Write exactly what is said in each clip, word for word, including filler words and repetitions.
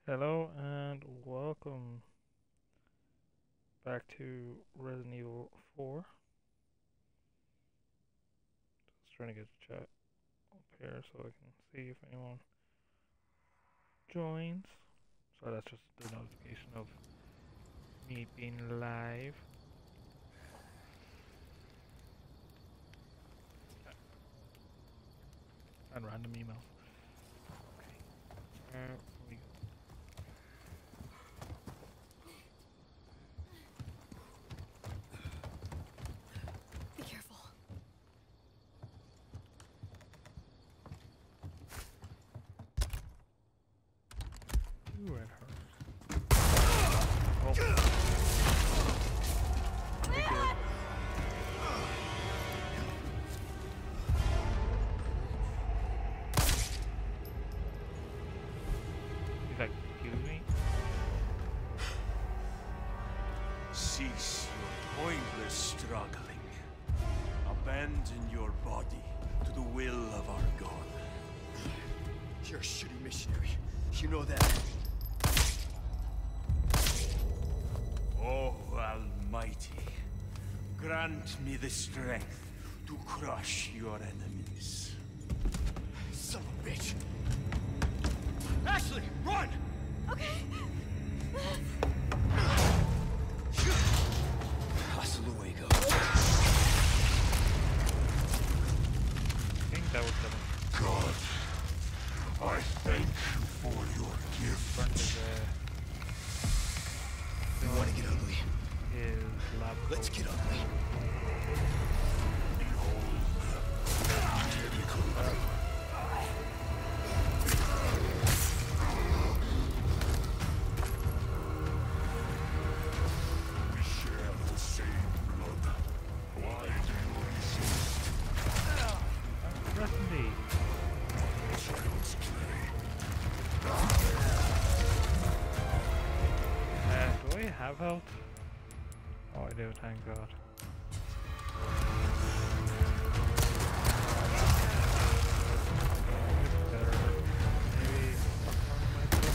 Hello and welcome back to Resident Evil four. Just trying to get the chat up here so I can see if anyone joins. So that's just the notification of me being live. And random emails. Okay. Uh, we Be careful. Ooh, it hurt. Oh. Pretty good. He's like, excuse me? Cease your pointless struggling. Abandon your body to the will of our God. You're a shitty missionary. You know that. Oh, Almighty, grant me the strength to crush your enemies. Son of a bitch. Ashley, run! Okay. Hasta luego. I think that was the God, I thank you for your front gift. of We want to get ugly. the, his lab Let's coat. get ugly. We share the same blood. Why do you resist? Rusty. Child's play. Uh, do I have health? Oh, I do, thank God. Better. Maybe popcorn might be.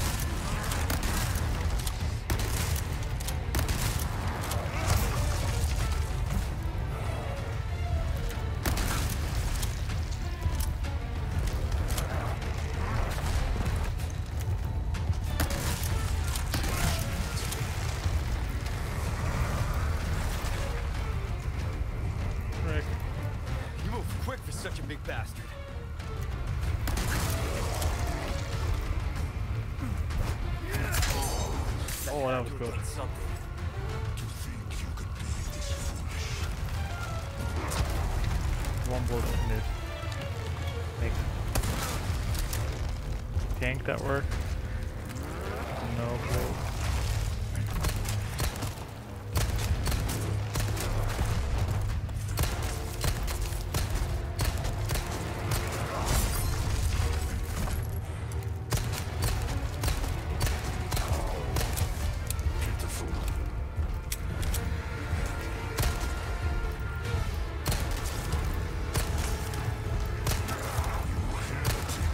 Frick. You move quick for such a big bastard. Oh, that was good. Something. To think you could be this foolish. One bullet in this. Like, think that worked? No clue. Pitiful. You heretic.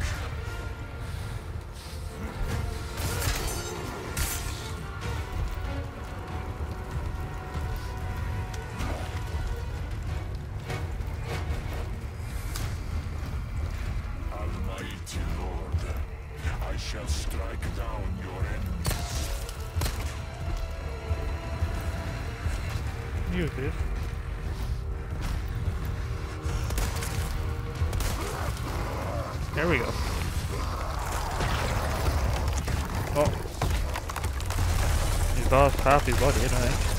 Almighty Lord, I shall strike down your enemies. Use this. There we go. Oh. He's lost half his body, I think.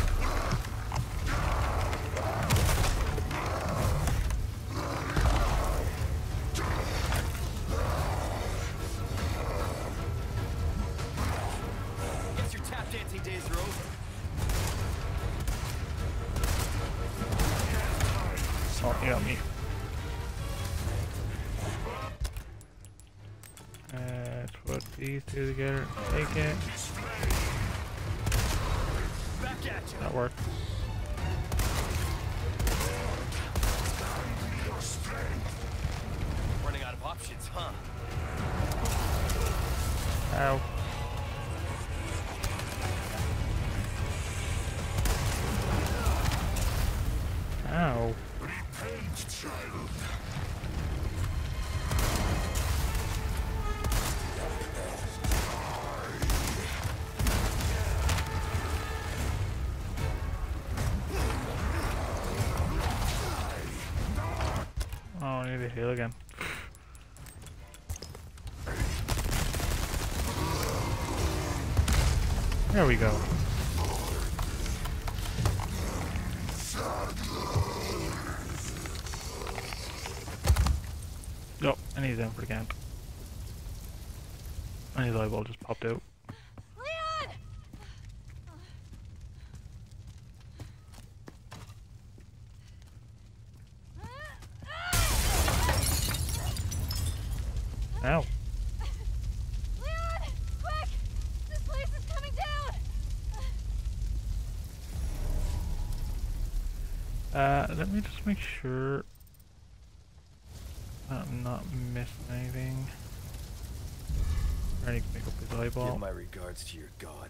Guess your tap dancing days are over. Oh, he got me. Let's put these two together. Take it. Back at you. That worked. Running out of options, huh? Ow. get healed again. There we go. Nope, and he's in for the camp. And his eyeball just popped out. Leon! Ow. Leon! Quick! This place is coming down! Uh, let me just make sure I'm not missing anything. I need to pick up his eyeball. Give my regards to your god.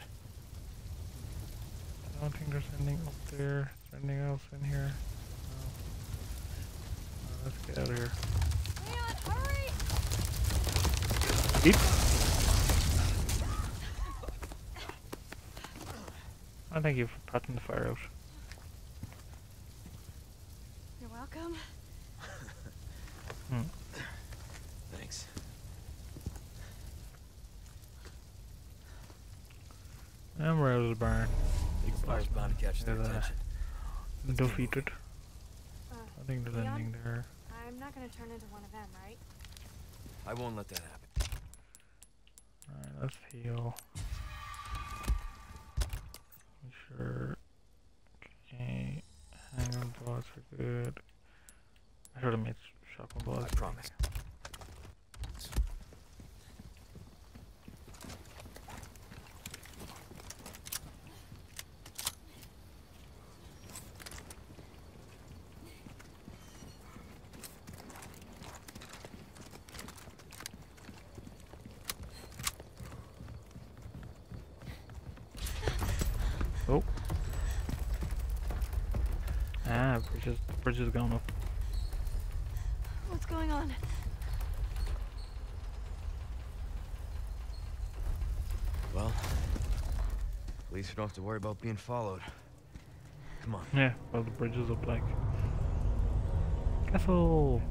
I don't think there's anything up there. Is there anything else in here? No. Uh, let's get out of here. Leon, hurry! Beep. I thank you for putting the fire out. You're welcome. Hmm. Thanks. And we're out of the barn. Big Fire's boss bound to catch their man. attention. Uh, defeated. Uh, I think there's Leon? anything there. I'm not gonna turn into one of them, right? I won't let that happen. Alright, let's heal. Sure. Okay. Hang on, bullets are good. I should have made shotgun bullets. I promise. Oh. Ah, bridge is, bridge is going up. What's going on? Well, at least we don't have to worry about being followed. Come on. Yeah, well the bridge is up like. Castle!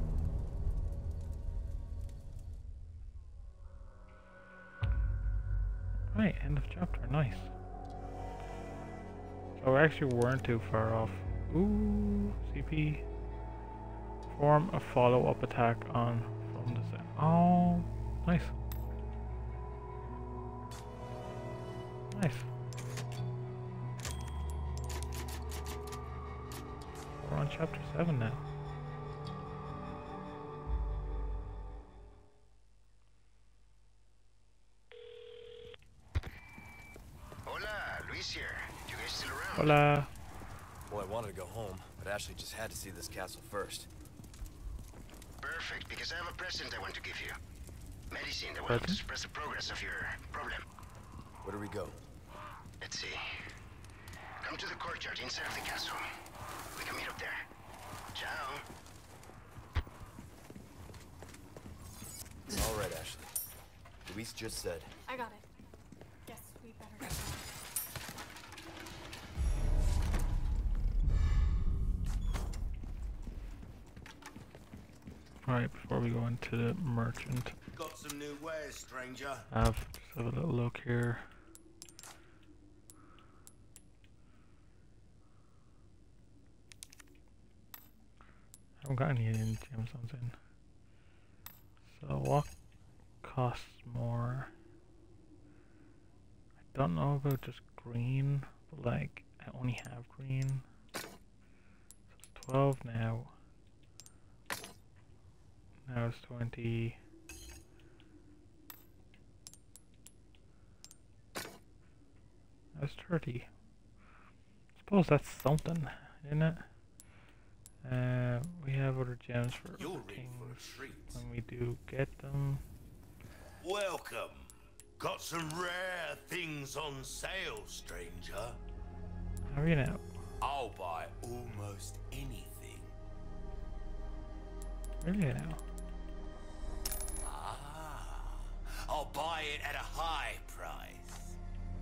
Right, end of chapter, nice. Oh, we actually weren't too far off. Ooh, C P. Form a follow-up attack on from the side. Oh, nice. Nice. We're on chapter seven now. Hola, Luis here. You guys still around? Hola. Well, I wanted to go home, but Ashley just had to see this castle first. Perfect, because I have a present I want to give you. Medicine that will help to Present? suppress the progress of your problem. Where do we go? Let's see. Come to the courtyard inside of the castle. We can meet up there. Ciao. All right, Ashley. Luis just said. I got it. Guess we better go. Alright, before we go into the merchant, Got some new wares, stranger. I have just have a little look here. I haven't got any in gemstones in. So what costs more? I don't know about just green, but like I only have green. So it's twelve now. Now it's twenty. That's thirty. Suppose that's something, isn't it? Uh, we have other gems for You're other in for a things treat. when we do get them. Welcome. Got some rare things on sale, stranger. How are you now? I'll buy almost anything. Really now? Ah, I'll buy it at a high price.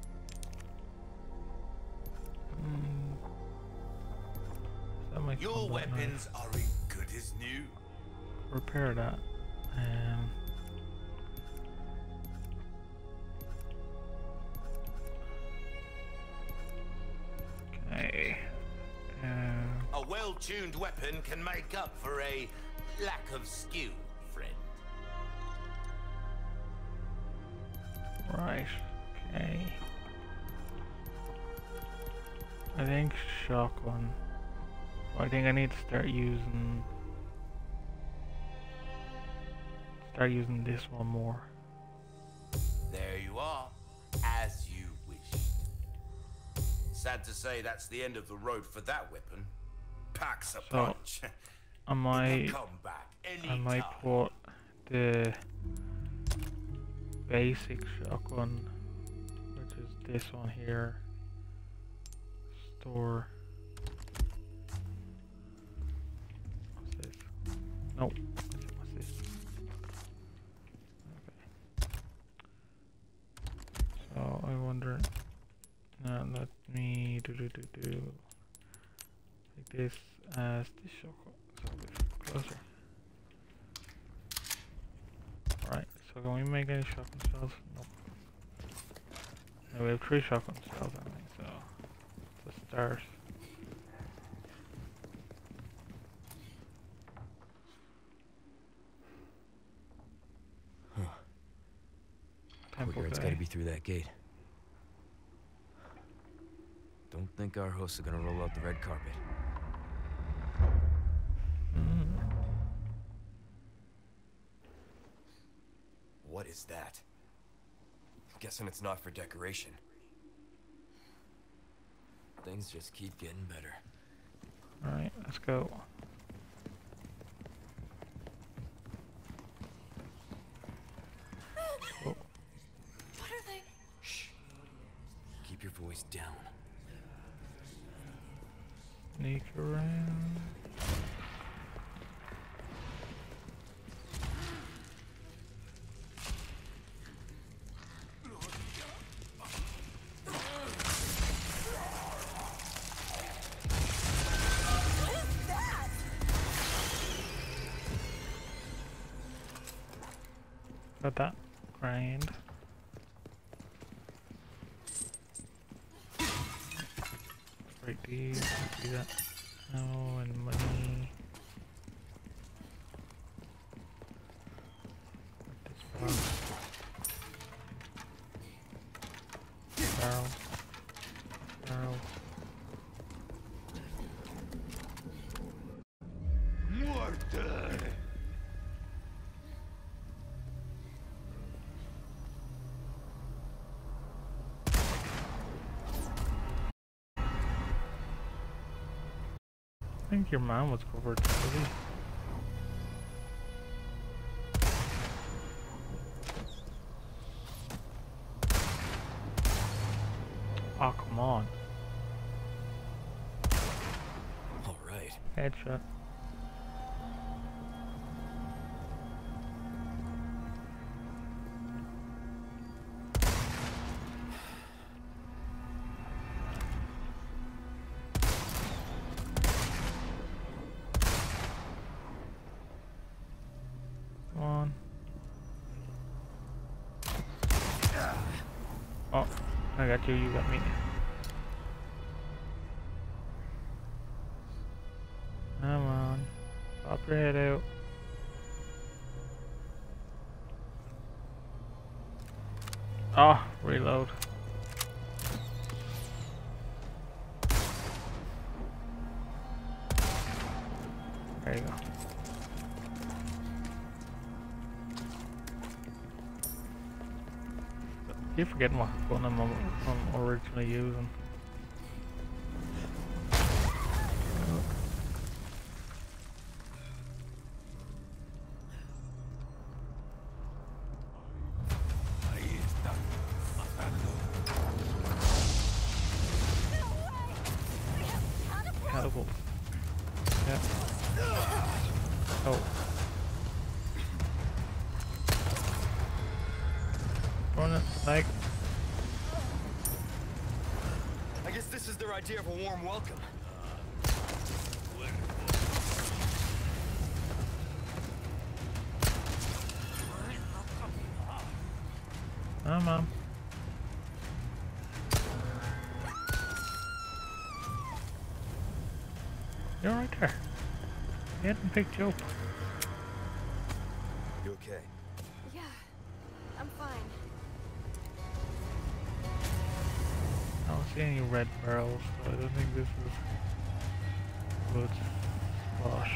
Mm. That might Your come back weapons are in good as new. repair that. Um, okay. Uh, A well-tuned weapon can make up for a lack of skill, friend. right. Okay. I think shotgun. I think I need to start using start using this one more. There you are, as you wish. Sad to say that's the end of the road for that weapon. Packs a So, punch. I might Come back I might anytime. put the basic shotgun, which is this one here. Store. What's this? Nope. What's this? Okay. So I wonder. Now let me do do do do. Take this as the shotgun. So it's closer. Alright. So can we make any shotgun shells? Nope. No, we have three shotgun shells. I think so. The stars. Temple It's Bay. gotta be through that gate. Don't think our hosts are gonna roll out the red carpet. Mm. What is that? Guessing it's not for decoration. Things just keep getting better. Alright, let's go. Oh, What are they? Shh. Keep your voice down. sneak around. Got that. Grind. Break these. Do that. No, and money. Put this box. Barrel. Barrel. I think your mom was covered already. Oh, come on. All right. Headshot. Come on. Oh, I got you, you got me. Come on. Pop your head out. Oh, reload. There you go. I keep forgetting what gun I'm, I'm originally using. Catapult. Yeah. Oh. Run it, like. I guess this is their idea of a warm welcome. Oh, mom. You're right there. He hadn't picked you up. You okay? Yeah, I'm fine. I don't see any red barrels, so I don't think this is a good spot.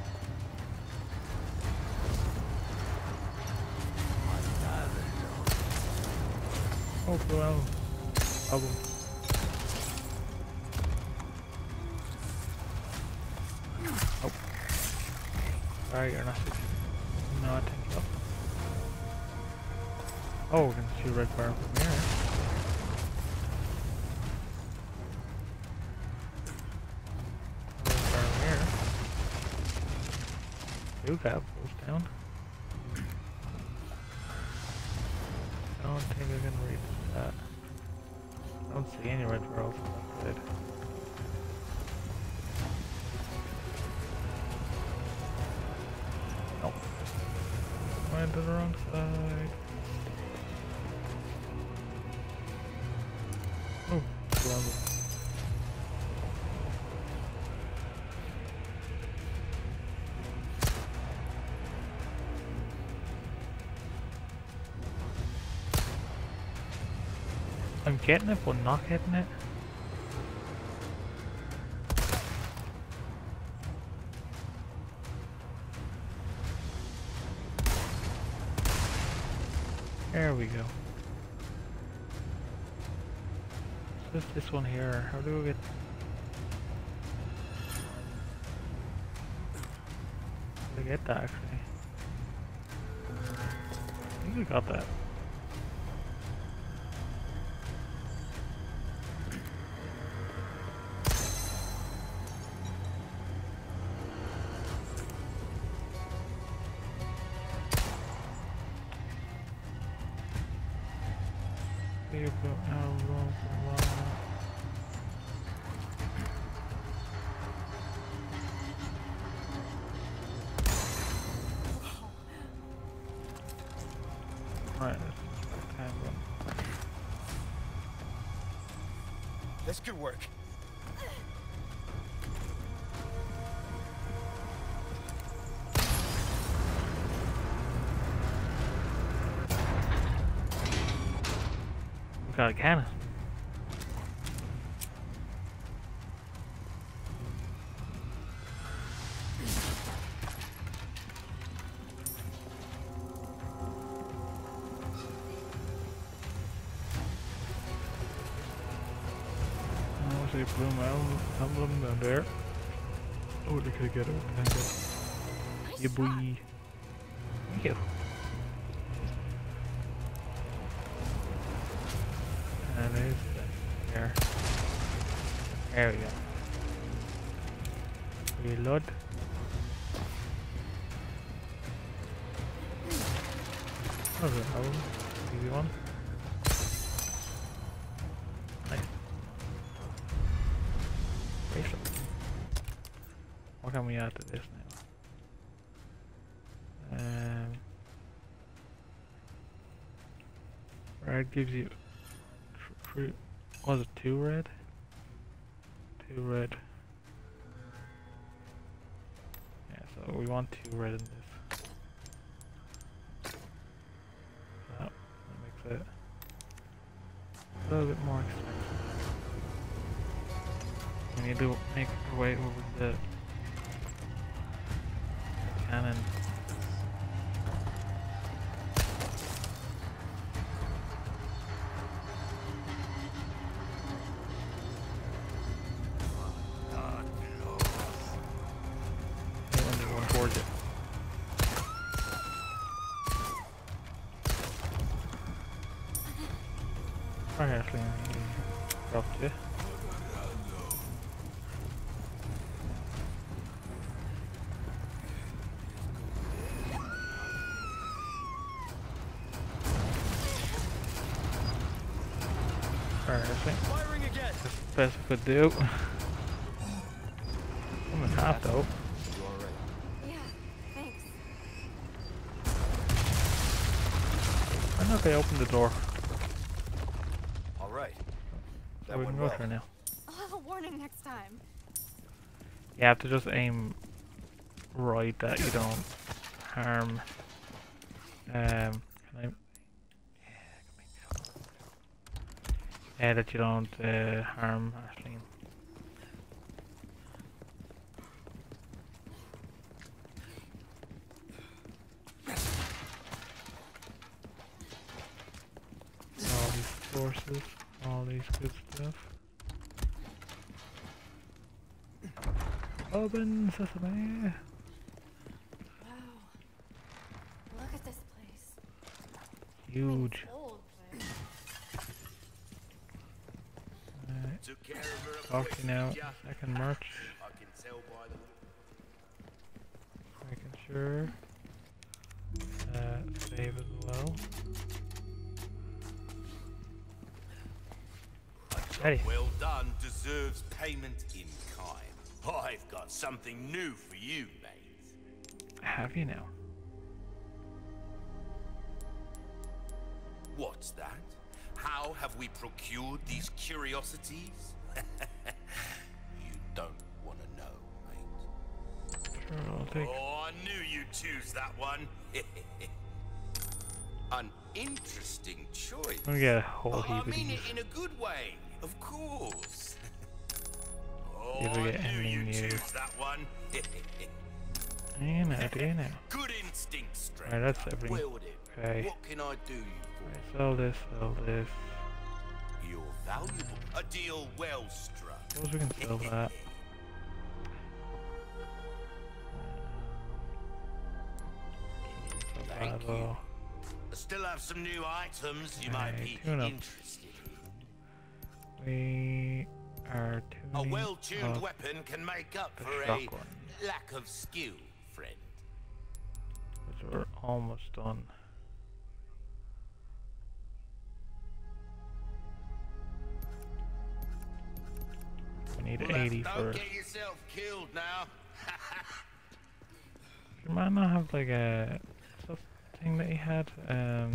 Oh, well. Problem. Oh. Sorry, you're not sitting. No, I think so. Oh, we can see red bar from here. Red bar here. Two cap goes down. I don't think I can read that. I don't see any red barrels on that side. Nope. Went to the wrong side. Oh, the wrong one. I'm getting it, but not getting it. There we go. So just this one here. How do we get? How do we get that actually? I think we got that. Vehicle out roll for while. Alright, let's just time run. This could work. We got a cannon. Oh, see blue mountain emblem down there. Oh, look at get it. Nice Yeah, boy. shot. Thank you. And there's there. There we go. Reload. Oh, the hell. Easy one. Nice. Bracelet. What can we add to this now? Um, red gives you three. Was it two red? Two red. Yeah, so we want two red in this. So that makes it a little bit more expensive. We need to make our way over the cannon. Towards it. Alright, actually, I dropped you. Alright, I think Firing again. that's the best I could do. I'm in half though. You all right? Yeah, thanks. I don't know if I opened the door. right. So That we went can go well. through now. A little warning next time. You have to just aim right that you don't harm. Um, can I? Yeah, that you don't uh, harm Ashleen. All these forces, all these good stuff. Open sesame. Wow. Look at this place. I mean, Huge. it's old, but Alright, Took care of her talk to you now. quick, yeah. Second march. I can tell by the Making sure. Uh, save as well. Ready. well done deserves payment in kind. I've got something new for you, mate. Have you now? What's that? How have we procured these curiosities? You don't want to know, mate. Sure, I'll take. Oh, I knew you'd choose that one. An interesting choice. I'm gonna get a whole Oh, heap I of mean these. it in a good way, of course. Oh, You ever I get knew anything you'd new? choose that one. You know, do you know? Good instinct, stranger. Right, that's everything. Well then, Okay. what can I do you for? Right, sell this, sell this. You're valuable. A deal well struck. Suppose we can sell that. Thank Survival. you. I still have some new items you might Okay, be tune up. interested in. We are A tuning well-tuned up weapon can make up the for a shotgun, lack of skill, friend. which we're almost done. We need Well, eighty don't first. get yourself killed now. You might not have like a stuff thing that he had. Um,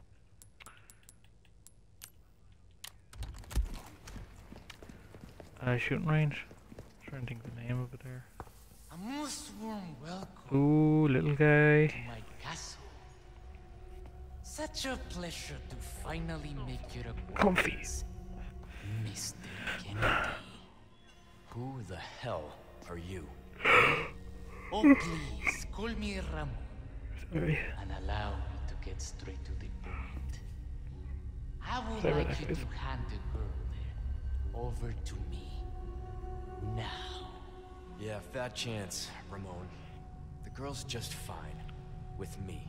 uh, shooting range. I'm trying to think of the name of it there. A most warm welcome Ooh, little guy. to my castle. Such a pleasure to finally make your Comfy. acquaintance, Mister Kennedy. Who the hell are you? Oh, please, call me Ramon Sorry. and allow me to get straight to the point. I would Sorry, like that you is- to hand the girl there over to me. Now. Yeah, fat chance, Ramon. The girl's just fine. With me.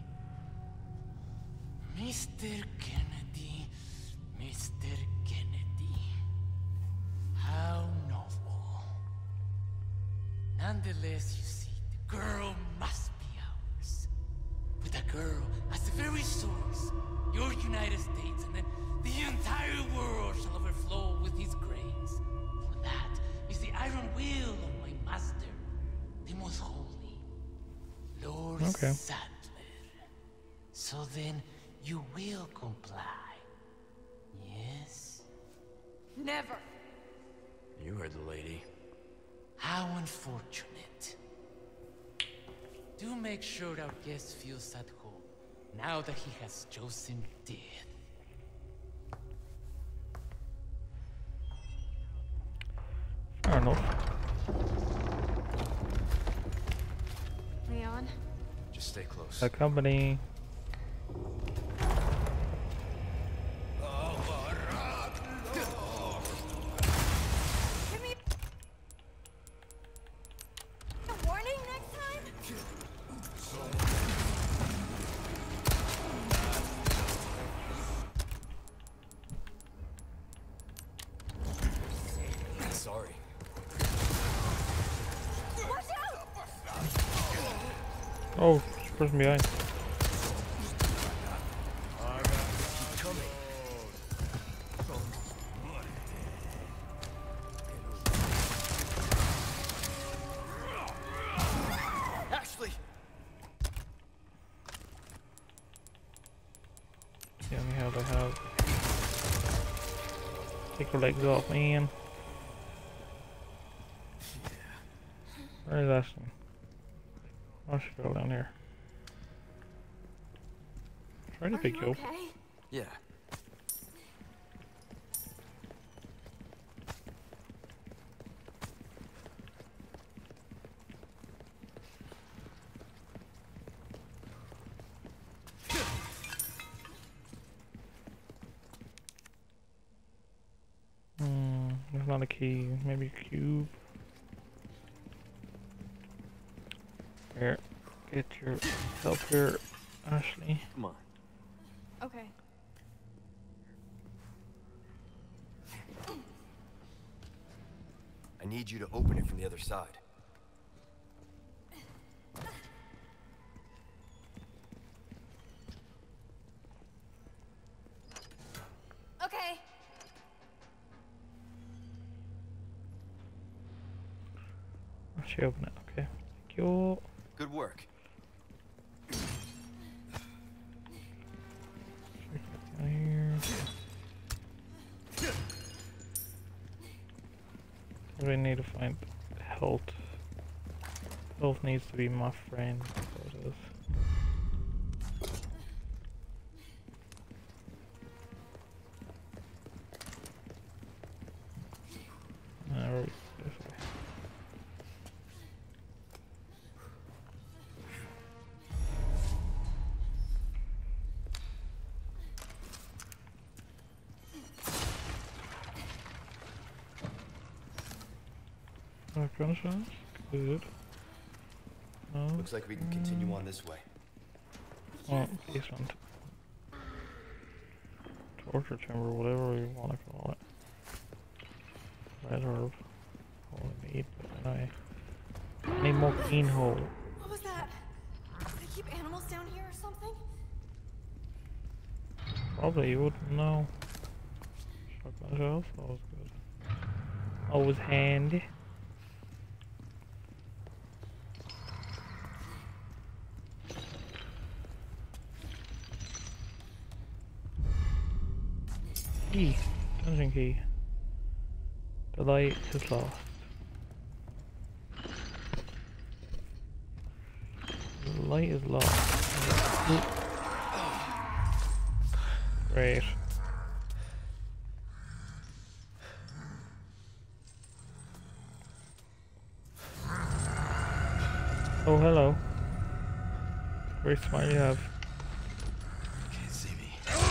Mister Kennedy, Mister Kennedy. How novel. Nonetheless, you see, the girl must be ours. With a girl as the very source, your United States and then the entire world shall overflow with his grace. For that is the iron will of my master, the most holy, Lord Okay. Sadler. So then, you will comply. Yes? never. You heard the lady. How unfortunate. Do make sure our guest feels at home, now that he has chosen death. Fair enough. Leon, Just stay close. The company. give me a warning next time. Sorry. Watch out! Oh, there's a person behind. Keep coming. Ashley! The only health I have. Take your legs off, man. Where is Ashton? I should go down here. Try to Are pick you you up. okay? Yeah. Hmm, there's not a key. Maybe a cube. Here, get your help here, Ashley. Come on. Okay. I need you to open it from the other side. Okay. She open it. Okay. Thank you. Good work. Down here. We need to find health. Health needs to be my friend. So it is. Now this way. Our gunshots? Good. No. Looks like we can continue on this way. Oh, basement. Torture chamber, whatever you want to call it. Red herb. All I need, but then I need more clean hole. What was that? Do they keep animals down here or something? Probably you wouldn't know. Shotgun shells, always good. Always handy. Key. Dungeon key. The light is lost. The light is lost. Great. Oh, hello. Great smile you have. Can't see me.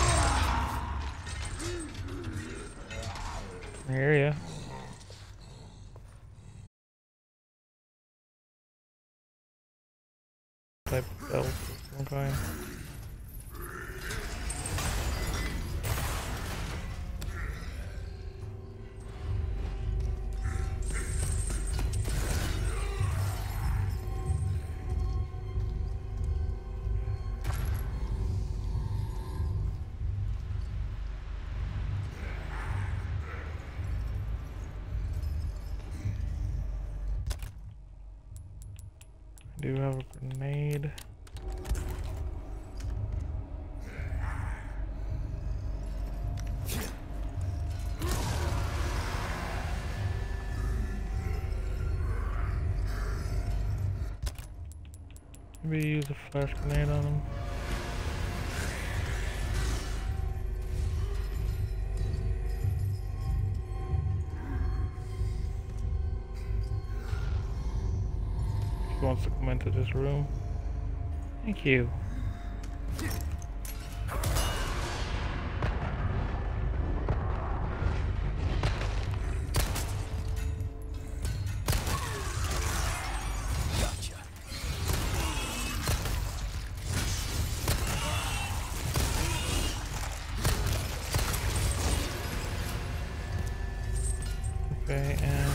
I hear ya. Type of belt of some kind. I do have a grenade. Maybe use a flash grenade on him. He wants to come into this room. Thank you. Gotcha. Okay, and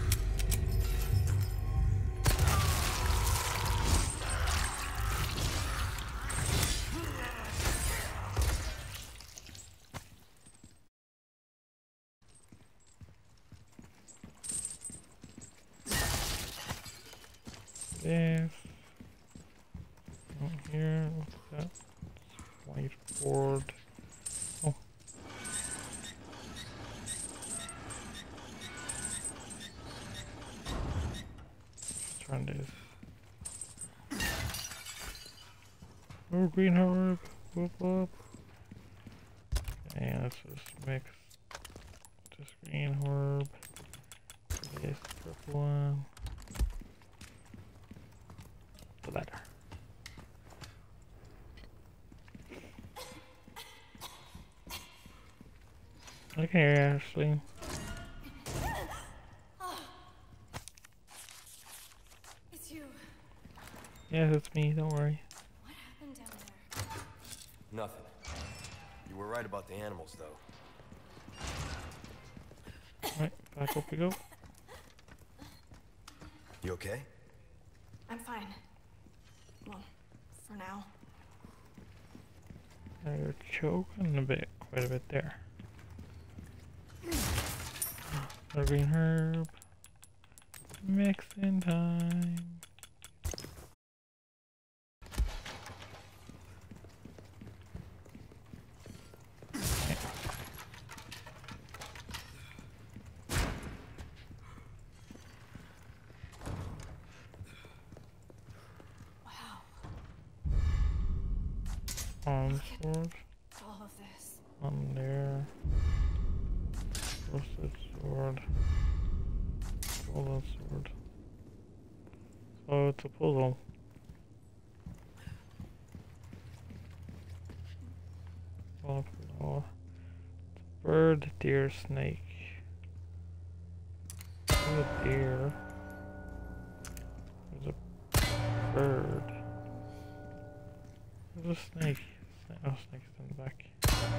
this. Not here. What's that? Whiteboard. Oh. Ooh, green herb. Whoop whoop. And let's just mix this green herb. This purple one. The better. Okay, Ashley. It's you. Yes, it's me. Don't worry. What happened down there? Nothing. You were right about the animals, though. Right, back up we go. You okay? I'm fine. Well, for now. Now you're choking a bit, quite a bit there. A green herb. Mixing time. On sword, All of this. on there, rusted sword, golden sword. So it's a puzzle. Oh, no. It's a bird, deer, snake. There's a deer. There's a bird. There's a snake. Oh, snake's in the back.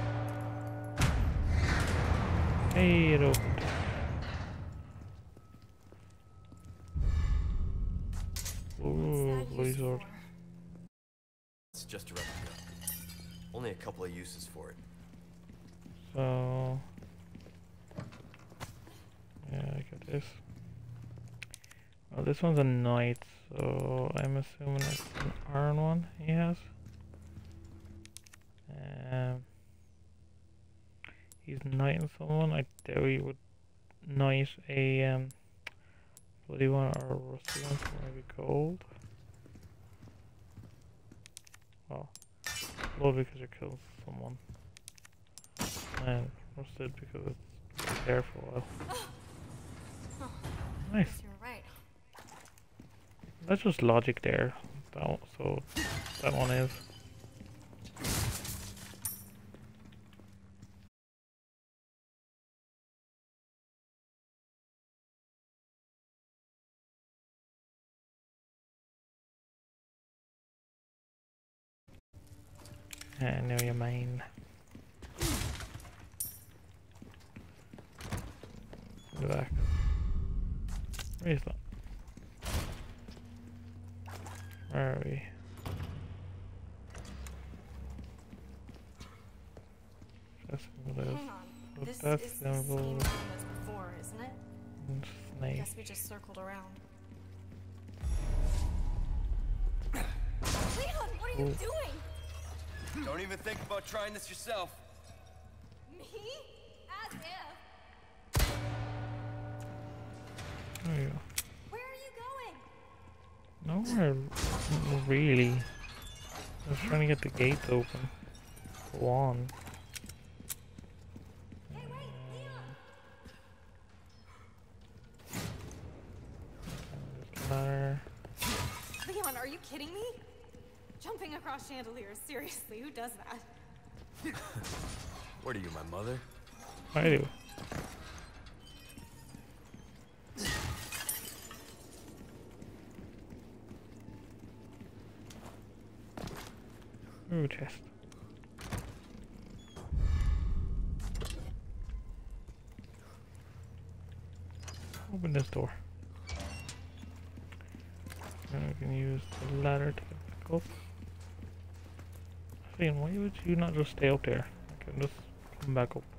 Hey, it opened. Ooh, bloody sword. It's just a replica. Only a couple of uses for it. So, yeah, I got this. Well, this one's a knight, so I'm assuming it's an iron one he has. Um, he's knighting someone. I doubt he would knight a um, bloody one or a rusty one, so maybe gold. Well, gold because it kills someone, and rusted because it's there for a while. Nice. Guess you're right. That's just logic there. That one, so that one is. I know you mean. In the back. Where is that? Where are we? That's symbol is. Hang on. So This that's is the same symbol room as before, isn't it? and snake. Guess we just circled around. Leon, what are you Ooh. doing? Don't even think about trying this yourself. Me? As if. There you go. Where are you going? Nowhere really. I was trying to get the gates open. Go on. Hey, wait, Leon! Ladder. Leon, are you kidding me? Jumping across chandeliers, seriously, who does that? What are you, my mother? I do. Ooh, chest. Open this door. And we can use the ladder to get back up. Finn, why would you not just stay up there? I can just come back up.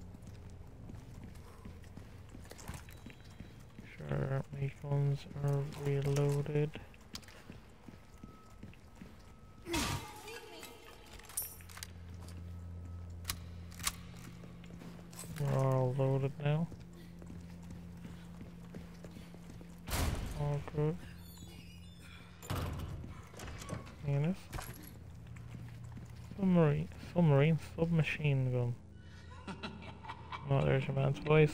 Sure, my guns are reloaded. We're all loaded now. All good. Anus. Submarine, submarine, submachine gun. Oh, there's your man's voice.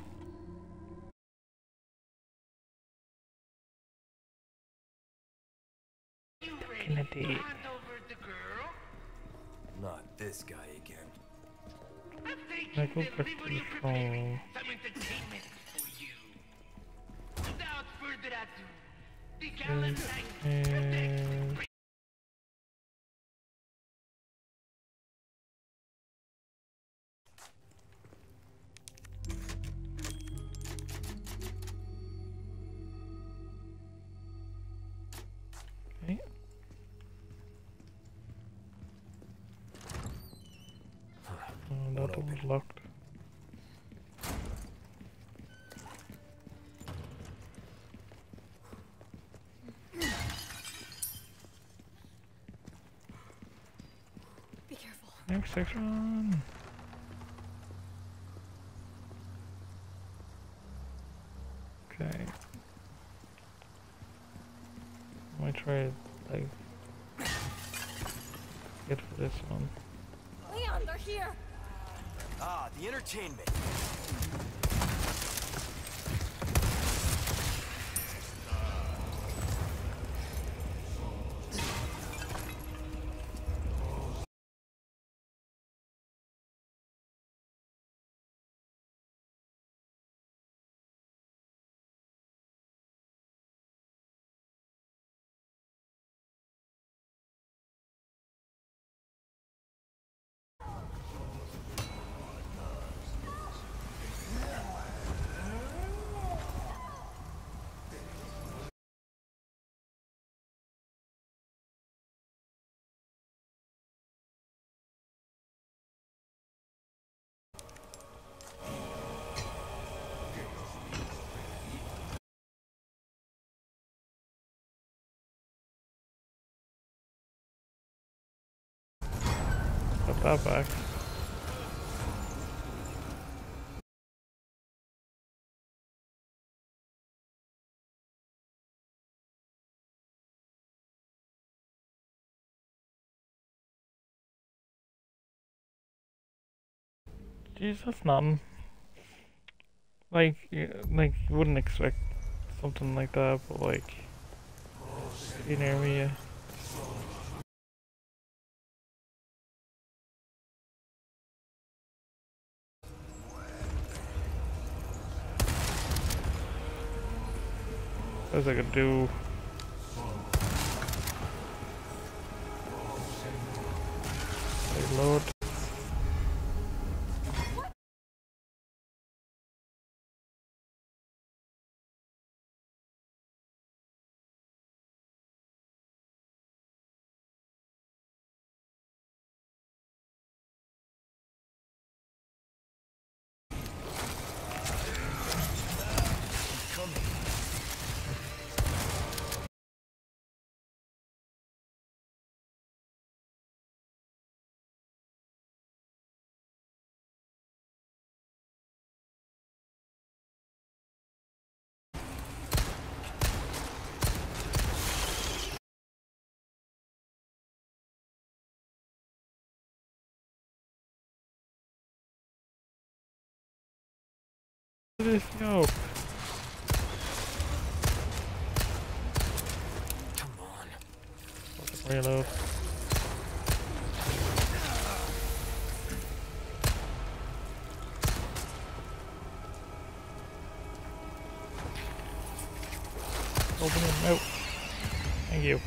Kennedy. Not this guy again. I go back to the phone. Some entertainment for you. Without further ado, the gallant And okay. Oh, that door was locked. Be careful. Next section. Okay. I might try like get for this one. Leon, they're here. Ah, the entertainment. Put that back. Jeez, that's nothing. Like, you- like you wouldn't expect something like that, but like, you near me, yeah. As I could do. Reload. This yoke. Come on. Reload. Open it. Nope. Thank you.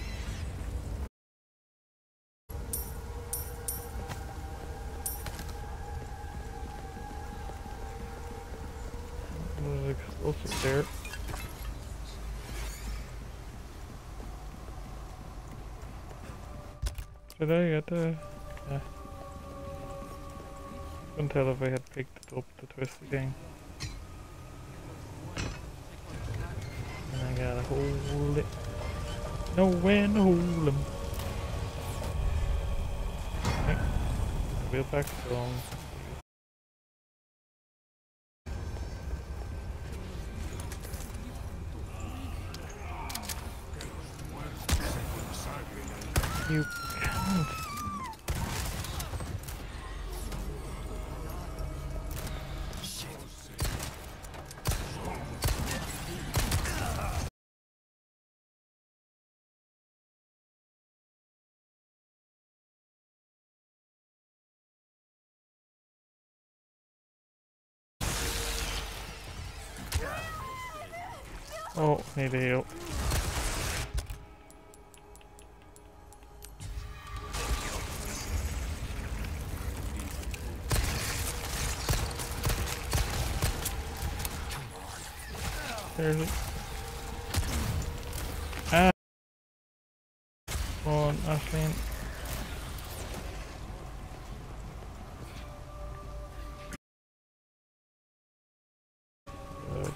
There's explosive there. Did I get the... Yeah. Couldn't tell if I had picked it up the twisty thing. And I gotta hold it. Know when to hold them. Okay. Wheel back strong. You can't. Oh, need a heal. There's it. Ah. Come on, Ashleen. Good.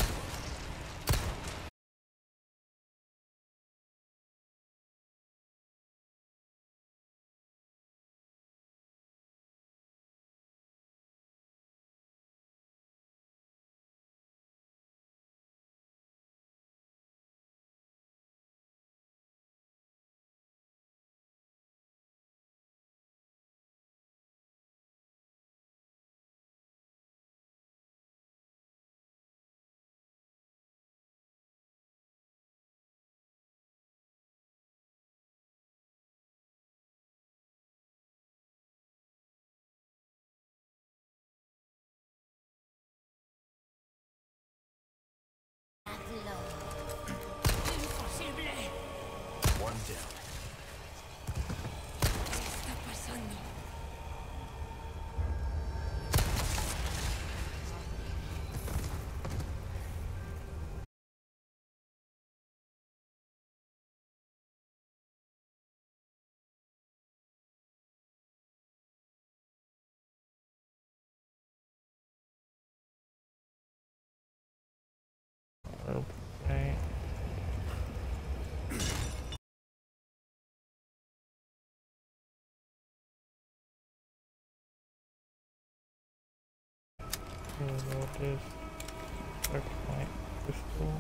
One down. Okay. What is checkpoint pistol?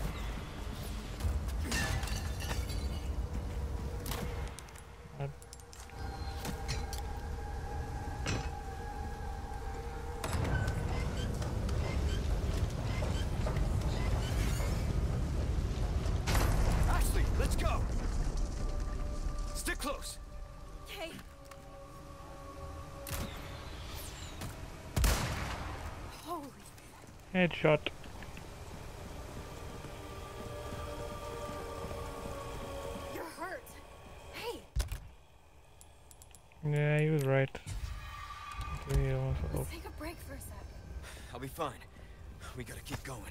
That Ashley, let's go! Stick close! Okay. Holy. headshot. You're hurt. Hey. Yeah, he was right. To heal myself. Let's take a break for a sec. I'll be fine. We gotta keep going.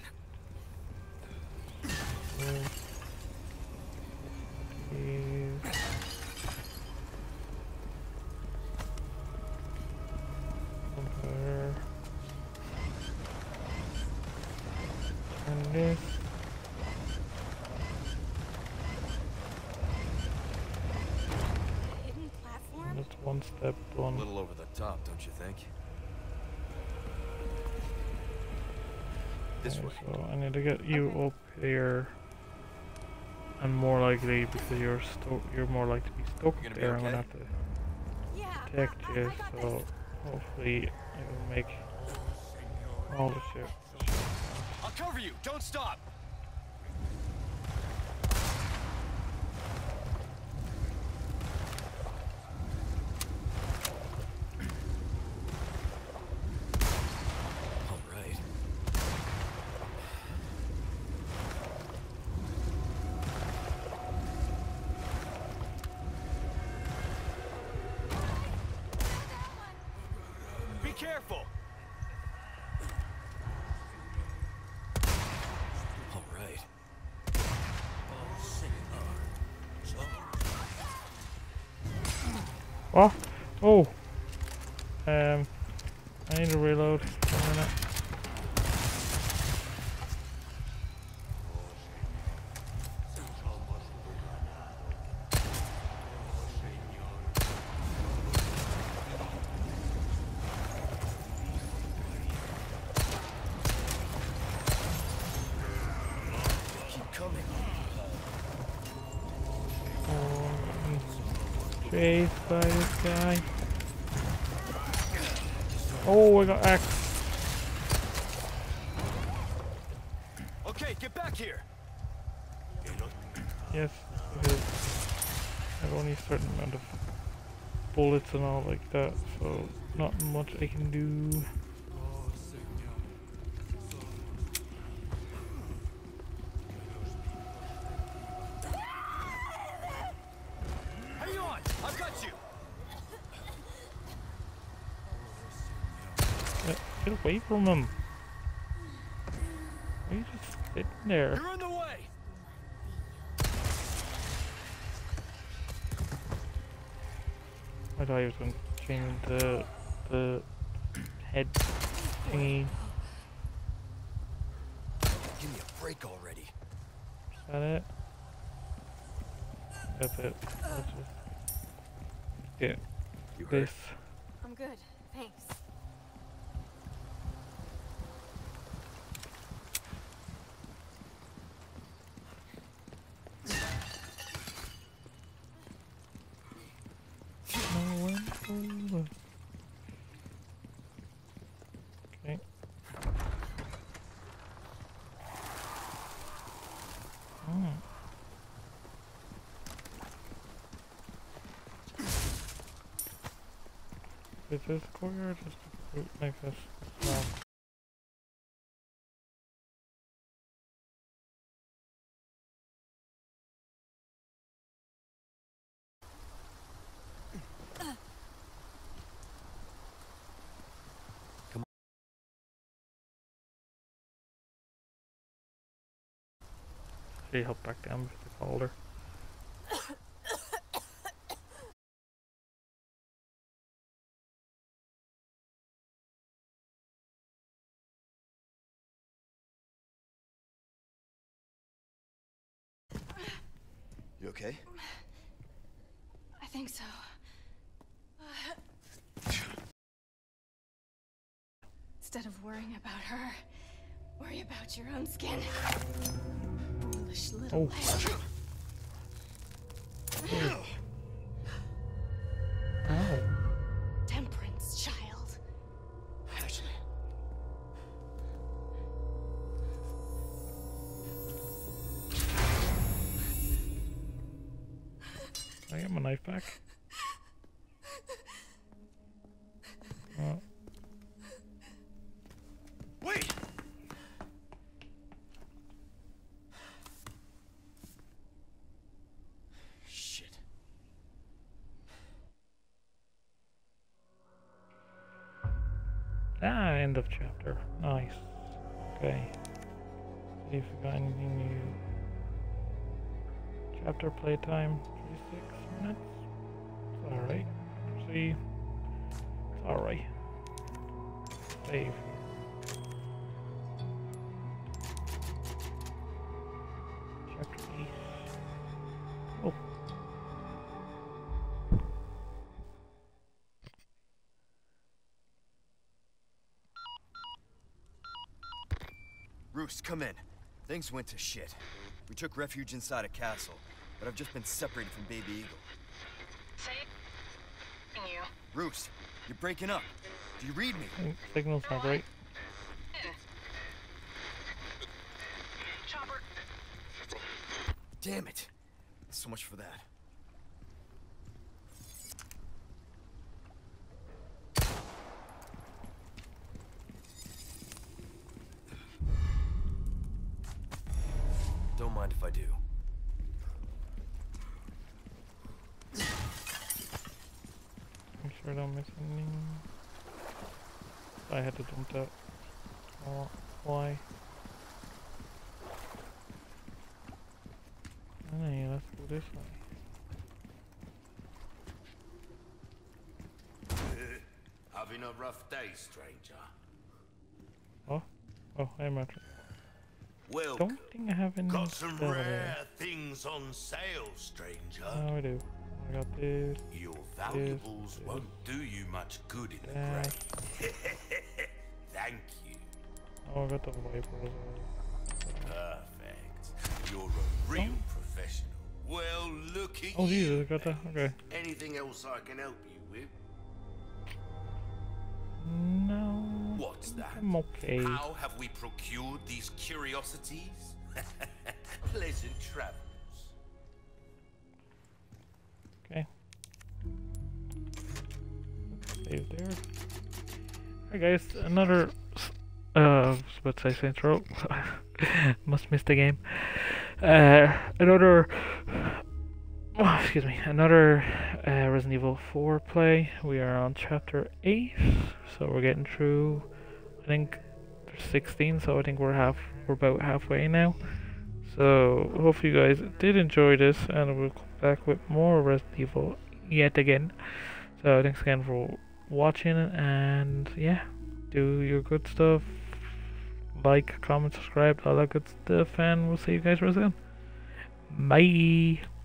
Jeez. Over. And this. Hidden platform? That's one step A done. little over the top, don't you think? This Okay, way. so I need to get you Okay. up here. And more likely, because you're stuck, you're more likely to be stuck You gonna be there. I'm okay? gonna have to Yeah. protect I, I, you, I got so this. hopefully I will make all the shit. I'll cover you! Don't stop! Alright. Be careful! Alright. Oh, oh. Um, I need to reload. A minute. Keep coming. Oh, I'm chased by this guy. Oh, I got axed. Okay, get back here! Yes, because I have only a certain amount of bullets and all like that, so not much I can do. Get away from him. Why are you just sitting there? You're in the way. I thought he was going to change the the head thingy. Give me a break already. Is that it? That's it. That's just yeah. You hurt? This. I'm good, thanks. No one over. Okay. Hmm. Is this courier just to make this small? She helped back down because I called her. You okay? I think so. Instead of worrying about her, worry about your own skin. Foolish little Oh. lamb. Ow. Temperance, child. Ashley. Can I get my knife back? Oh. Wait! Shit. Ah, end of chapter. Nice. Okay. See if we got anything new. Chapter playtime, thirty-six minutes. It's alright. See. It's alright. Save. Chapter eight. Oh. Roos, come in. Things went to shit. We took refuge inside a castle, but I've just been separated from Baby Eagle. Saving you. Roos, you're breaking up. Do you read me? Mm, Signal's not great. Chopper. Damn it. So much for that. Don't mind if I do. Make sure I don't miss anything. I had to jump that. Oh, why? Hey, let's go this way. Having a rough day, stranger. Oh, oh, hey, Matron. Well, Don't think I have any. got some stuff rare there. things on sale, stranger. Oh, I do. I got this. Your valuables this. won't do you much good in the That. grave. Thank you. Oh, I got the viper as well. Perfect. You're a real professional. Well, look at Oh, you. Jesus, I got that. Okay. Anything else I can help you with? No. What's that? I'm okay. How have we procured these curiosities? Pleasant travels. Okay. Save there. Alright, guys. Another. Uh, I was about to say Saints Row. Must miss the game. Uh, another. Oh, excuse me. Another uh, Resident Evil four play. We are on chapter eight, so we're getting through I think there's sixteen, so I think we're half we're about halfway now. So hope you guys did enjoy this, and we'll come back with more Resident Evil yet again. So thanks again for watching, and yeah, do your good stuff, like, comment, subscribe, all that good stuff, and we'll see you guys real soon. Bye.